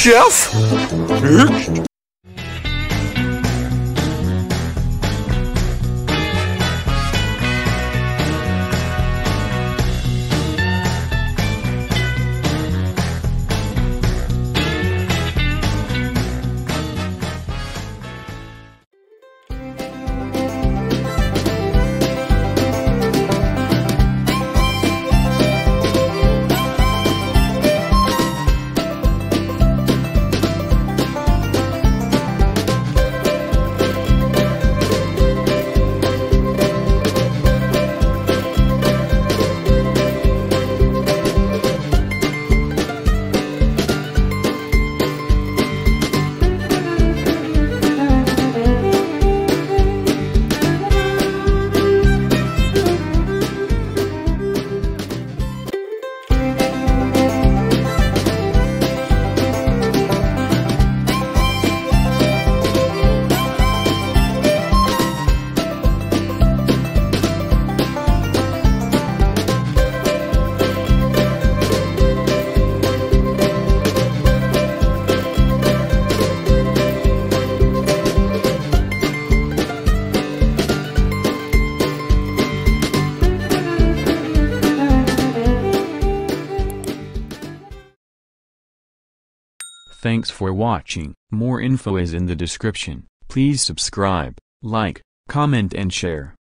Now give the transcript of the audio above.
chef. Next. Thanks for watching. More info is in the description. Please subscribe, like, comment and share.